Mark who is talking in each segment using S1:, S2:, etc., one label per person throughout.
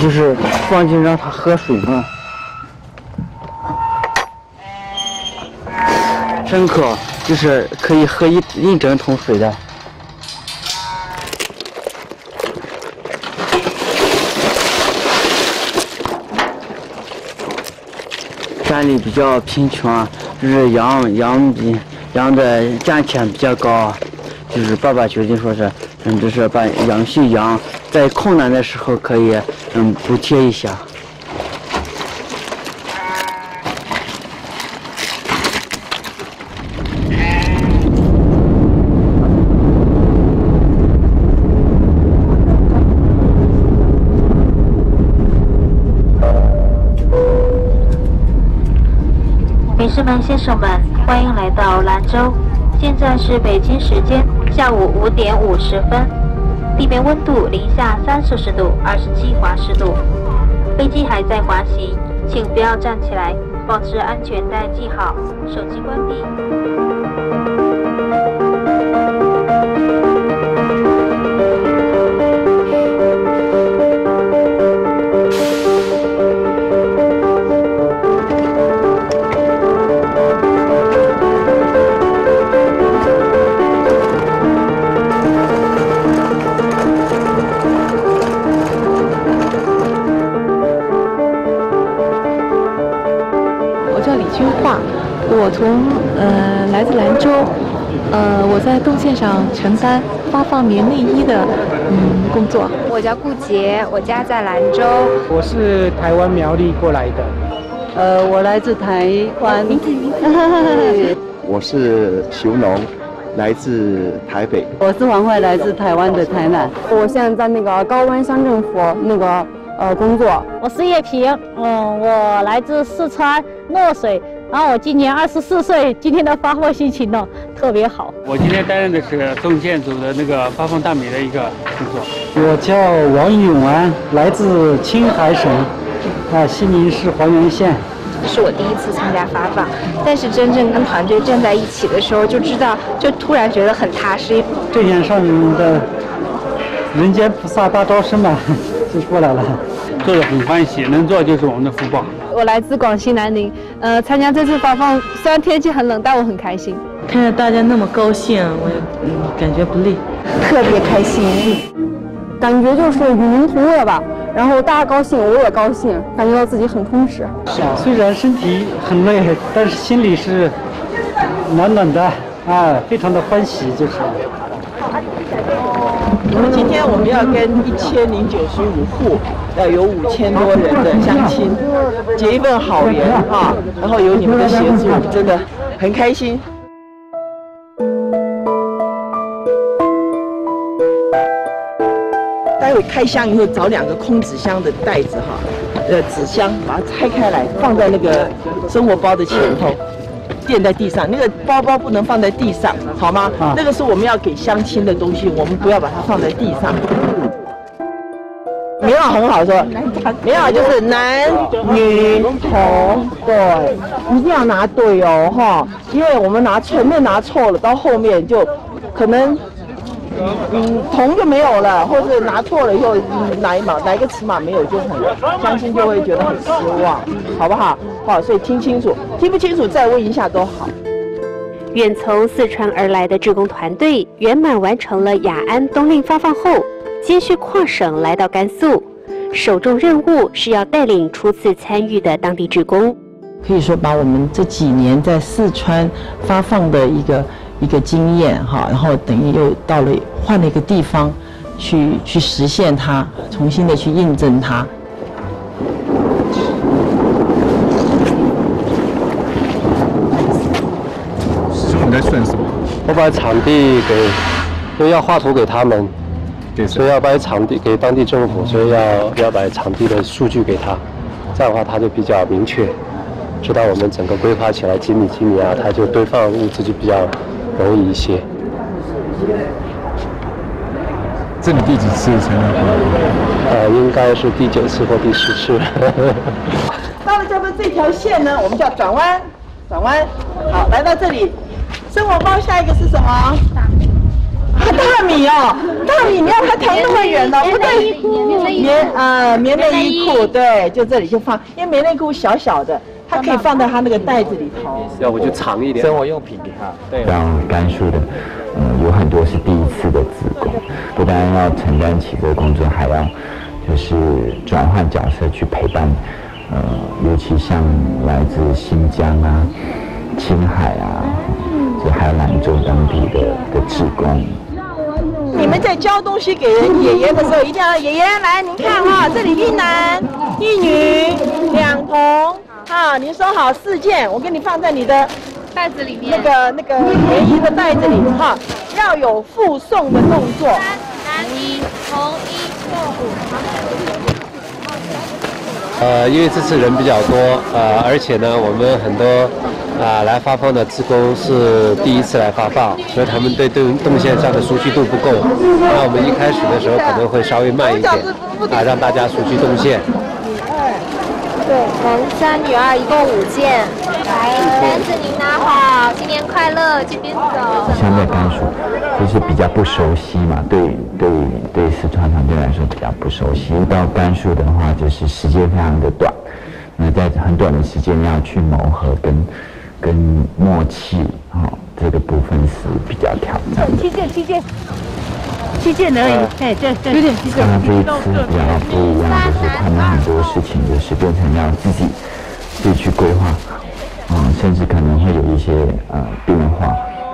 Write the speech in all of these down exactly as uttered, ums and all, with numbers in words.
S1: 就是放进让它喝水嘛。深口就是可以喝一一整桶水的。家里比较贫穷啊，就是养养比养的价钱比较高，就是爸爸决定说是，嗯，就是把养畜羊在困难的时候可以嗯补贴一下。
S2: 女士们、先生们，欢迎来到兰州。现在是北京时间下午五点五十分，地面温度零下三摄氏度，二十七华氏度。飞机还在滑行，请不要站起来，保持安全带系好，手机关闭。
S3: 我从呃来自兰州，呃我在动线上承担发放棉内衣的嗯工作。
S4: 我叫顾杰，我家在兰州。
S5: 我是台湾苗栗过来的。
S6: 呃，我来自台湾。名字名
S7: 字。我是熊农，来自台北。
S6: 我是黄慧，来自台湾的台南。
S8: 我现在在那个高湾乡政府那个呃工作。
S9: 我是叶萍，嗯，我来自四川洛水。然后我今年二十四岁，今天的发放心情呢特别好。
S5: 我今天担任的是动线组的那个发放大米的一个工作。
S10: 我叫王永安，来自青海省，啊，西宁市黄原县。
S4: 是我第一次参加发放，但是真正跟团队站在一起的时候，就知道，就突然觉得很踏实。
S10: 这天上的人间菩萨大招生嘛，就过来了，
S5: 做得很欢喜，能做就是我们的福报。
S3: 我来自广西南宁，呃，参加这次发放，虽然天气很冷，但我很开心。
S11: 看着大家那么高兴，我嗯感觉不累，
S8: 特别开心，感觉就是与民同乐吧。然后大家高兴，我也高兴，感觉到自己很充实。
S10: 虽然身体很累，但是心里是暖暖的啊，非常的欢喜，就是。
S12: 今天我们要跟一千零九十五户，要有五千多人的乡亲结一份好缘哈，然后有你们的协助，真的很开心。待会开箱以后，找两个空纸箱的袋子哈，呃，纸箱把它拆开来，放在那个生活包的前头。垫在地上，那个包包不能放在地上，好吗？啊、那个是我们要给乡亲的东西，我们不要把它放在地上。棉袄很好说，棉袄就是男女童，对，一定要拿对哦，哈，因为我们拿前面拿错了，到后面就可能。嗯，铜就没有了，或者拿错了以后，哪一码哪一个尺码没有，就很乡亲就会觉得很失望，好不好？好，所以听清楚，听不清楚再问一下都好。
S2: 远从四川而来的志工团队圆满完成了雅安冬令发放后，接续跨省来到甘肃，首重任务是要带领初次参与的当地志工。
S12: 可以说把我们这几年在四川发放的一个。一个经验哈，然后等于又到了换了一个地方，去去实现它，重新的去印证它。
S13: 师傅你在算什么？
S7: 我把场地给，因为要画图给他们，所以要把场地给当地政府，所以要要把场地的数据给他，这样的话他就比较明确，知道我们整个规划起来几米几米啊，他就堆放物资就比较。容易一些。
S13: 这你第几次参加？
S7: 呃，应该是第九次或第十次。
S12: 到了这边这条线呢，我们叫转弯，转弯。好，来到这里，生活包下一个是什么？大米。 大米哦，大米你要它扛那么远呢？不对，棉呃棉内衣裤，对，就这里就放，因为棉内裤小小的，它可以放在它那个袋子里头。
S7: 要不就长一点，生活用品给他。对，
S14: 像甘肃的，嗯，有很多是第一次的志工，不但要承担起这个工作，还要就是转换角色去陪伴，呃，尤其像来自新疆啊、青海啊，就还有兰州当地的的志工。
S12: 你们在交东西给人爷爷的时候，一定要爷爷来，您看哈、哦，这里一男一女两童啊，您收好四件，我给你放在你的
S4: 袋子里面，
S12: 那个那个棉衣的袋子里哈、啊，要有附送的动作。
S4: 男一童一送五。
S7: 呃，因为这次人比较多，呃，而且呢，我们很多啊、呃、来发放的志工是第一次来发放，所以他们对动动线上的熟悉度不够。那我们一开始的时候可能会稍微慢一点，啊，让大家熟悉动线。
S4: 对，男三女二一共五件，来，单子您拿好，新年快乐，这边走。
S14: 像在甘肃，就是比较不熟悉嘛，对对对，四川团队来说比较不熟悉。到甘肃的话，就是时间非常的短，那在很短的时间要去磨合跟跟默契，哈、哦，这个部分是比较挑战的。
S9: 七件，七件。七件而已，哎，这这有点七件。
S14: 那这一次比较不一样，就是他们很多事情就是变成要自己自己去规划，嗯，甚至可能会有一些呃变化。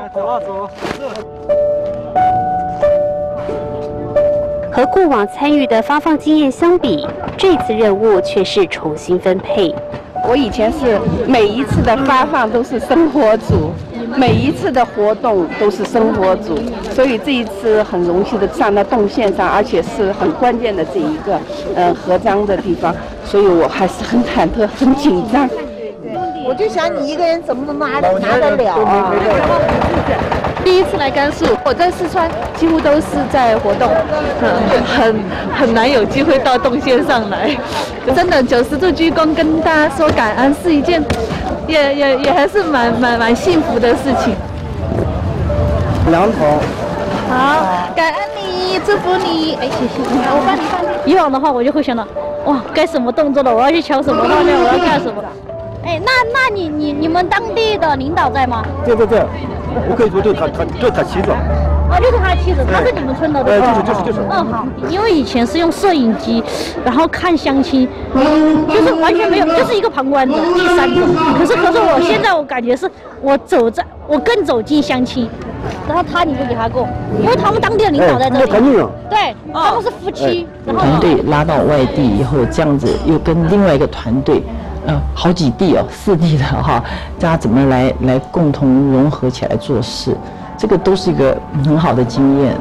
S15: 和过往参与的发放经验相比，这次任务却是重新分配。
S16: 我以前是每一次的发放都是生活组。每一次的活动都是生活组，所以这一次很荣幸的上到动线上，而且是很关键的这一个呃合章的地方，所以我还是很忐忑、很紧张。
S12: 我就想你一个人怎么能拿拿得了啊？
S3: 第一次来甘肃，我在四川几乎都是在活动，很很很难有机会到动线上来。真的九十度鞠躬跟大家说感恩是一件，也也也还是蛮蛮蛮幸福的事情。
S10: 两桶。
S9: 好，感恩你，祝福你。哎，谢谢，我帮你帮你。以往的话，我就会想到，哇，该什么动作了？我要去敲什么画面？我要干什么？哎，那那你你你们当地的领导在吗？
S10: 对对对，我可以说就是他他就是他妻子。
S9: 哦，就是他妻子，他是你们村的对吧？就是就是就是。嗯，好。因为以前是用摄影机，然后看相亲，就是完全没有，就是一个旁观者、第三者。可是可是我现在我感觉是我走在，我更走进相亲，然后他你就给他过，因为他们当地的领导在这里。对，他们是夫妻。然后
S17: 团队拉到外地以后，这样子又跟另外一个团队。呃，好几地哦，四地的哈，大家怎么来来共同融合起来做事，这个都是一个很好的经验。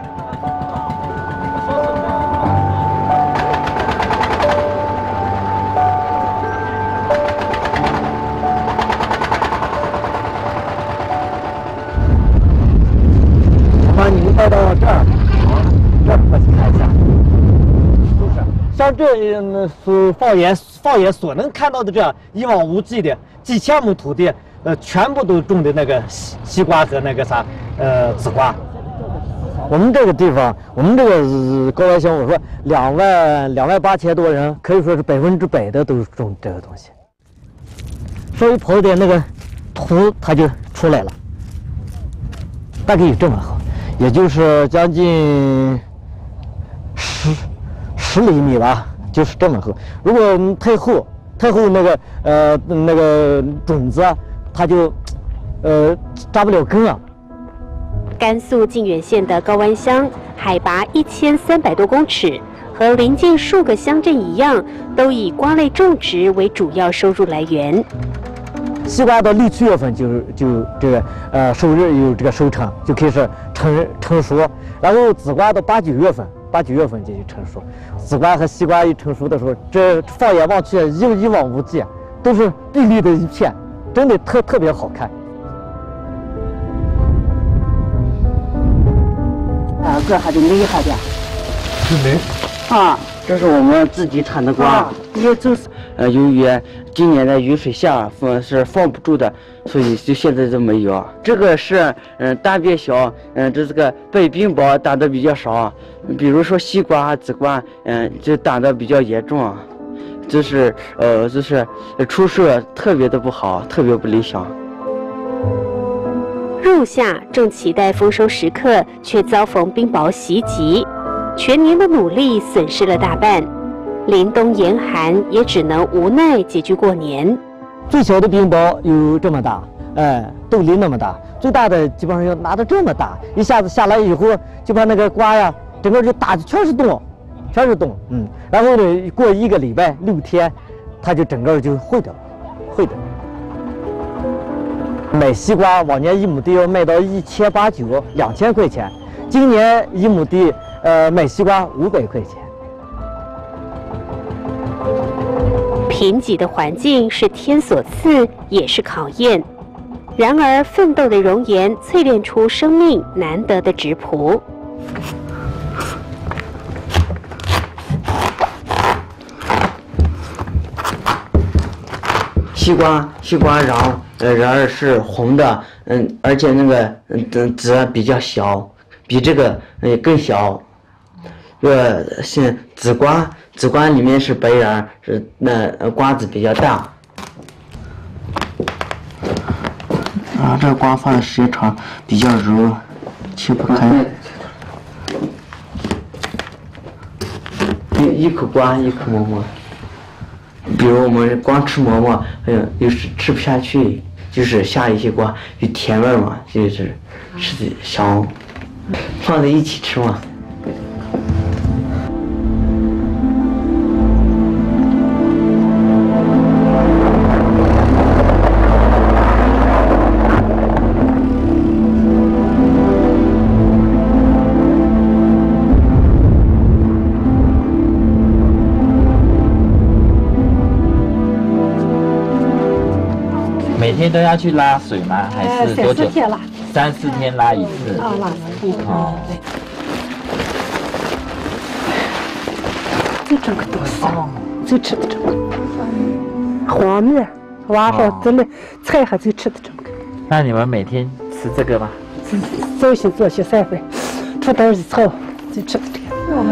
S10: 我把你们带到这儿，这儿过去看一下。像这是放眼放眼所能看到的这样一望无际的几千亩土地，呃，全部都种的那个西西瓜和那个啥，呃，紫瓜。我们这个地方，我们这个高原乡，我说两万两万八千多人，可以说是百分之百的都是种这个东西。稍微刨一点那个土，它就出来了，大概有这么厚，也就是将近十。十厘米吧，就是这么厚。如果太厚，太厚那个呃那个种子，它就呃扎不了根啊。
S15: 甘肃靖远县的高湾乡，海拔一千三百多公尺，和邻近数个乡镇一样，都以瓜类种植为主要收入来源。
S10: 西瓜到六七月份就就这个呃收日有这个收成，就开始成成熟，然后紫瓜到八九月份。八九月份就成熟，紫瓜和西瓜一成熟的时候，这放眼望去一一望无际，都是碧绿的一片，真的特特别好看。
S6: 啊，这还得厉害点。
S10: 是没？
S6: 啊，这是我们自己产的瓜，也就是
S1: 呃，由于今年的雨水下放是放不住的，所以就现在都没有。这个是嗯蛋变小，嗯这这个被冰雹打的比较少，比如说西瓜、紫瓜，嗯就打的比较严重，就是呃就是出售特别的不好，特别不理想。
S15: 入夏正期待丰收时刻，却遭逢冰雹袭击，全年的努力损失了大半。凛冬严寒，也只能无奈拮据过年。
S10: 最小的冰雹有这么大，哎，豆梨那么大；最大的基本上要拿到这么大，一下子下来以后，就把那个瓜呀，整个就打的全是洞，全是洞，嗯。然后呢，过一个礼拜六天，它就整个就坏掉了，坏掉了。买西瓜，往年一亩地要卖到一千八九，两千块钱，今年一亩地，呃，买西瓜五百块钱。
S15: 贫瘠的环境是天所赐，也是考验。然而，奋斗的容颜淬炼出生命难得的质朴。
S1: 西瓜，西瓜瓤，呃，瓤儿是红的，嗯，而且那个嗯籽比较小，比这个呃更小。呃，是紫瓜，紫瓜里面是白瓤，是那呃瓜子比较大。啊，这个瓜放的时间长，比较柔，切不开。一一口瓜，一口馍馍。比如我们光吃馍馍，嗯，有时吃不下去，就是下一些瓜有甜味嘛，就是吃的香，放在一起吃嘛。
S18: 每天都要去拉水吗？还是多久？
S9: 三四天拉。
S18: 三四天拉一次。
S9: 啊，拉一次。哦。这这个都是，就吃的这个。黄面，挖好这里菜还就吃的这个。
S18: 那你们每天吃这个吗？
S9: 早些做些菜饭，出点的草就吃的这个。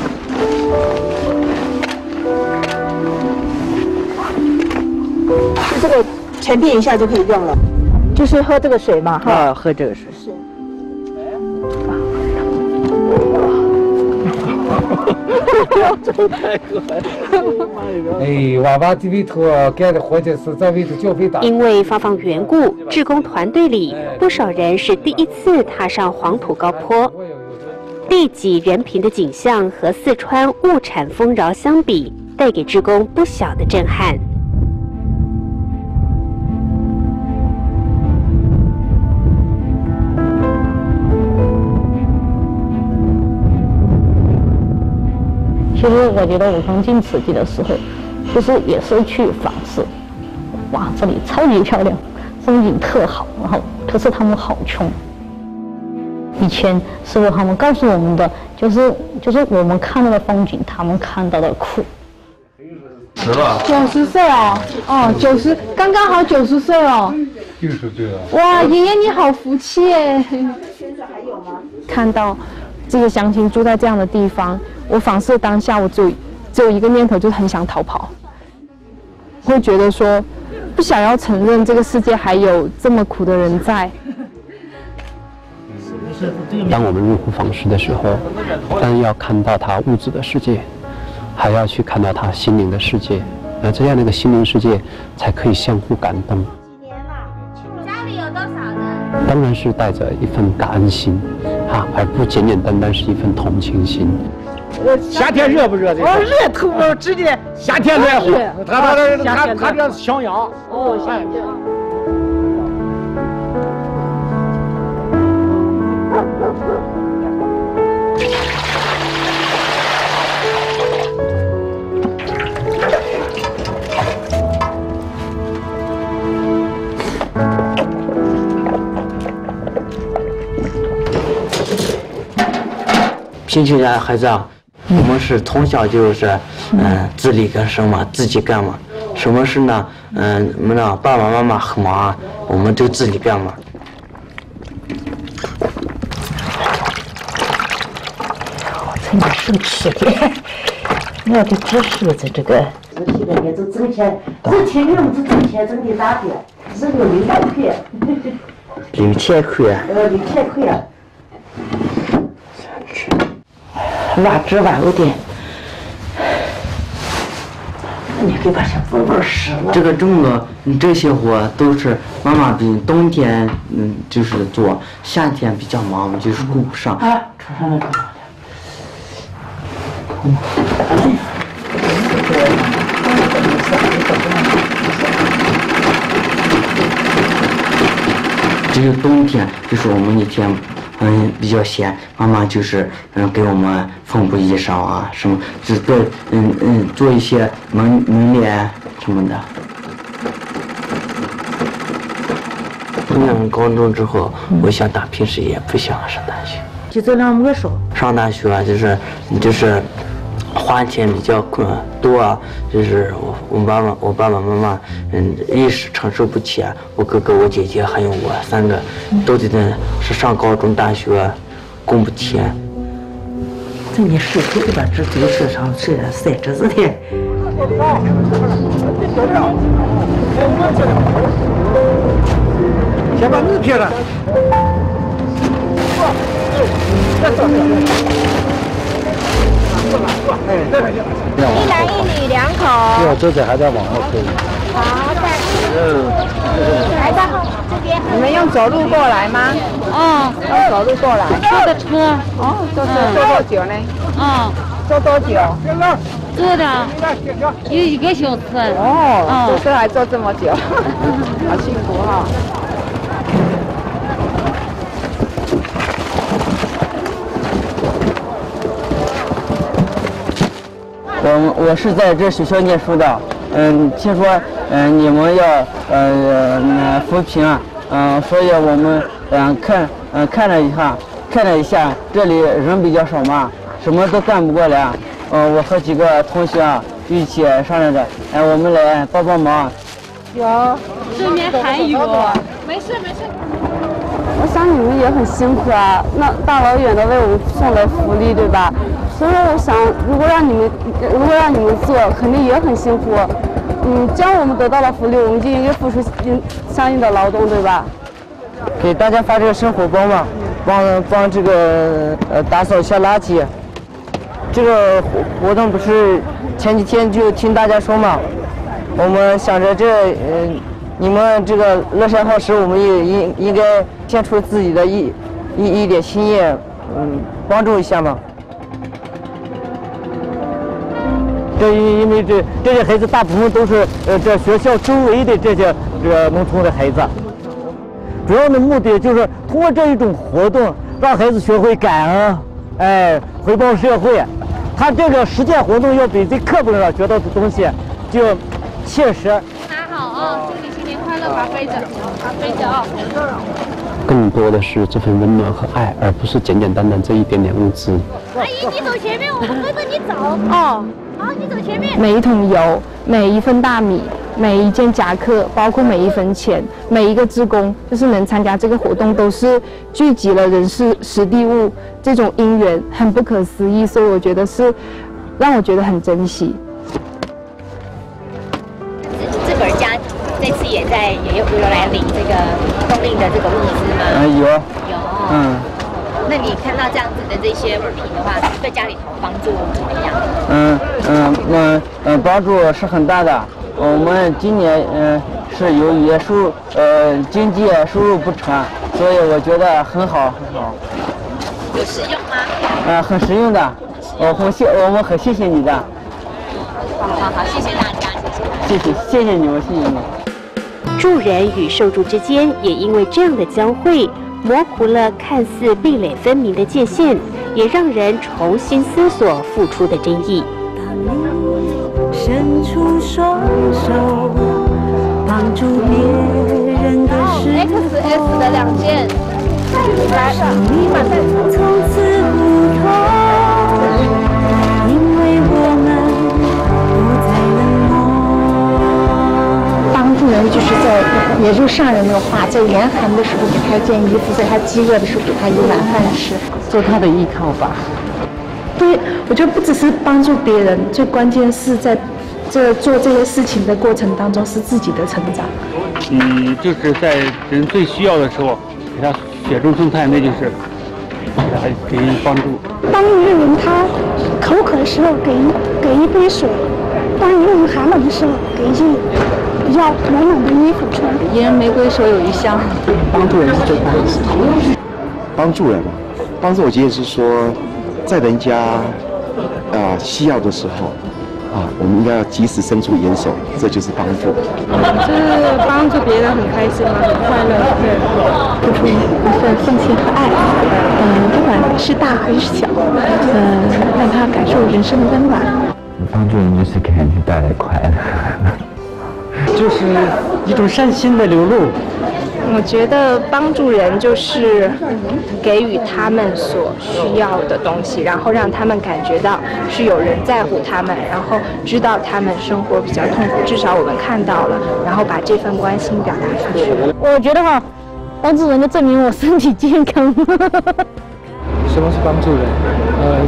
S12: 这个。沉淀一下就可以用了，就是喝这个水嘛，哈。
S1: 啊，喝这个水。
S12: 是。
S10: 这太可爱了！哎，娃娃在里头干的活就是在里头较肥大。
S15: 因为发放缘故，志工团队里不少人是第一次踏上黄土高坡。地瘠人贫的景象和四川物产丰饶相比，带给志工不小的震撼。
S9: 其实我觉得我刚进慈济的时候，就是也是去访视，哇，这里超级漂亮，风景特好，然后可是他们好穷。以前师父他们告诉我们的，就是就是我们看到的风景，他们看到的苦。
S13: 十了。
S8: 九十岁哦，哦，九十，刚刚好九十岁哦。
S13: 六十岁了。
S8: 哇，爷爷你好福气耶！看到这些乡亲住在这样的地方。我访视当下，我只有只有一个念头，就是很想逃跑。会觉得说，不想要承认这个世界还有这么苦的人在。
S7: 当我们入户访视的时候，不但要看到他物质的世界，还要去看到他心灵的世界。那这样的一个心灵世界，才可以相互感动。
S4: 几年了？家里有多少人？
S7: 当然是带着一份感恩心，啊，而不简简单单是一份同情心。
S10: 夏天热不热？
S8: 哦，热头发直接。
S10: 夏天暖和，他他他他他这向阳。
S8: 哦，向阳。
S1: 贫穷家的孩子啊，我们是从小就是，嗯、呃，自力更生嘛，自己干嘛。 什么事呢？嗯，我们的爸爸妈妈很忙，我们就自己变嘛。
S12: 趁点生吃的，我的知识在这个。这些人也都挣钱，挣钱我们挣钱挣的大的，是有六万块。
S1: 六千块。
S12: 呃，六千块啊。乱织吧有点。你给把小宝宝湿了。
S1: 这个种的，这些活都是妈妈比冬天嗯就是做，夏天比较忙，就是顾不上。
S12: 啊，穿上了干嘛的？
S1: 只有冬天，就是我们一天嗯比较闲，妈妈就是嗯给我们缝补衣裳啊什么，只做嗯嗯做一些门门帘什么的。读完高中之后，我想打拼事业，不想上大学。
S12: 就这两么说。
S1: 上大学啊，就是就是花钱比较困多啊，就是我我爸爸我爸爸妈妈嗯一时承受不起，我哥哥我姐姐还有我三个都得是上高中大学，供不起。
S12: 这你手头这边这就是上是晒着子的。
S10: 先把你撇了。
S4: 一男一女两口。
S7: 对，这次还在往后推。
S4: 好的。来到这边。
S16: 你们用走路过来吗？
S9: 哦，
S16: 用走路过来。
S9: 坐的车。
S16: 哦，坐车坐多久呢？
S9: 嗯。
S16: 坐多久？
S9: 坐的有一个小时。
S16: 哦，坐车还坐这么久，好辛苦哈。
S1: 我我是在这学校念书的，嗯，听说嗯你们要呃扶贫啊，嗯，所以我们嗯看嗯看了一下，看了一下这里人比较少嘛，什么都干不过来，嗯，我和几个同学啊一起商量着，哎，我们来帮帮忙。
S3: 有，这边还有，没事没事。
S8: 我想你们也很辛苦啊，那大老远的为我们送来福利，对吧？所以我想，如果让你们，如果让你们做，肯定也很辛苦。嗯，既然我们得到了福利，我们就应该付出相应的劳动，对吧？
S1: 给大家发这个生活包嘛，帮帮这个呃打扫一下垃圾。这个活活动不是前几天就听大家说嘛，我们想着这呃你们这个乐善好施，我们也应应该献出自己的一一一点心意，嗯，帮助一下嘛。
S10: 这因因为这这些孩子大部分都是呃这学校周围的这些这个农村的孩子，主要的目的就是通过这一种活动，让孩子学会感恩，哎，回报社会。他这个实践活动要比在课本上学到的东西就切实。
S3: 拿好啊！祝你新年快乐，把飞着，把飞着啊！
S7: 更多的是这份温暖和爱，而不是简简单单这一点点物资。
S9: 阿姨，你走前面，我们跟着你走。哦。好，你走前面。
S8: 每一桶油，每一份大米，每一件夹克，包括每一分钱，每一个志工，就是能参加这个活动，都是聚集了人事实地物这种因缘，很不可思议，所以我觉得是让我觉得很珍惜。
S4: 自个儿家这次也在也有有来领这个冬令的这个物资吗？
S1: 嗯，有。
S4: 有。
S1: 嗯。
S4: 那你看到这样子的这些物品的话，对家里头帮助怎么样？
S1: 嗯嗯嗯嗯，帮助是很大的。我们今年嗯是由于收入呃经济收入不成，所以我觉得很好很好。
S4: 有实用吗？
S1: 嗯，很实用的。我很谢我们很谢谢你的。
S4: 好好好，谢谢大家，
S1: 谢谢谢谢你们，谢谢你们。
S15: 助人与受助之间也因为这样的交汇，模糊了看似壁垒分明的界限，也让人重新思索付出的真意。
S19: 伸出双手，帮助别人的时候
S3: X S 的两件，来的，你把它
S19: 从此不同，因为我们不再冷漠。
S20: 协助上人的话，在严寒的时候给他一件衣服，在他饥饿的时候给他一碗饭吃，
S17: 做他的依靠吧。
S20: 对，我觉得不只是帮助别人，最关键是在这做这些事情的过程当中是自己的成长。
S5: 嗯，就是在人最需要的时候，给他雪中送炭，那就是给他给予帮助。
S21: 当一个人他口渴的时候，给一给一杯水；当一个人寒冷的时候，给一件比较暖暖的衣服穿。
S8: 野人玫瑰手有余香，
S22: 帮助人是最大的事情。帮助人，帮助我觉得是说，在人家啊、呃、需要的时候。啊，我们应该要及时伸出援手，这就是帮助。
S8: 就是帮助别人很开心嘛，很快乐，对，
S20: 付出一份奉献和爱，嗯，不管是大还是小，嗯，让他感受人生的温暖。
S14: 帮助人就是给人去带来快乐，
S10: 就是一种善心的流露。
S23: 我觉得帮助人就是给予他们所需要的东西，然后让他们感觉到是有人在乎他们，然后知道他们生活比较痛苦，至少我们看到了，然后把这份关心表达出去。
S9: 我觉得哈，帮助人就证明我身体健康。
S10: 什么是帮助人？呃，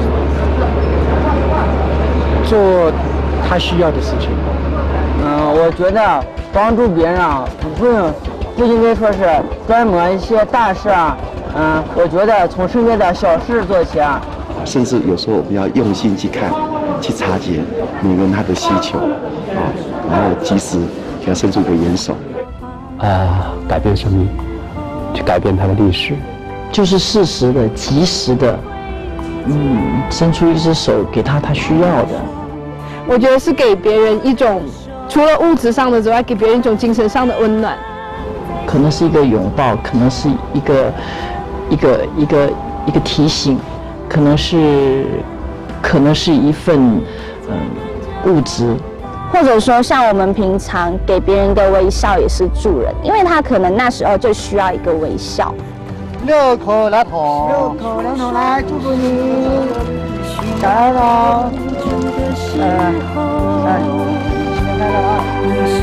S10: 做他需要的事情。
S1: 嗯，我觉得帮助别人啊，不用。不应该说是专门一些大事啊，嗯，我觉得从身边的小事做起啊。
S22: 甚至有时候我们要用心去看，去察觉每个人他的需求，啊，然后及时给他伸出一个援手。
S7: 啊，改变生命，去改变他的历史，
S17: 就是适时的、及时的，嗯，伸出一只手给他他需要的。
S8: 我觉得是给别人一种除了物质上的之外，给别人一种精神上的温暖。
S17: 可能是一个拥抱，可能是一个一个一个一个提醒，可能是可能是一份嗯物质，
S24: 或者说像我们平常给别人的微笑也是助人，因为他可能那时候就需要一个微笑。
S10: 六口两桶，六口两桶来，祝福你，加油喽！呃，哎，新年快乐啊！